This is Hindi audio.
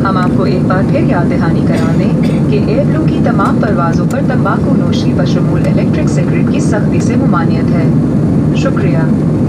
हम आपको एक बार फिर याद दहानी करा दें कि एयरब्लू की तमाम परवाज़ों पर तंबाकू नोशी बशमूल इलेक्ट्रिक सिगरेट की सख्ती से ममानियत है। शुक्रिया।